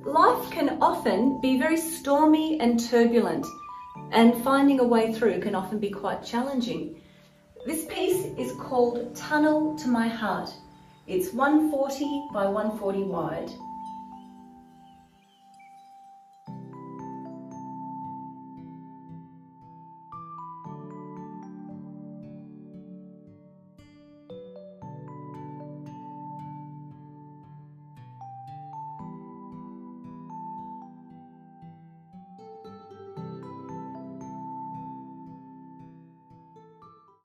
Life can often be very stormy and turbulent, and finding a way through can often be quite challenging. This piece is called Tunnel to My Heart. It's 140 by 140 wide.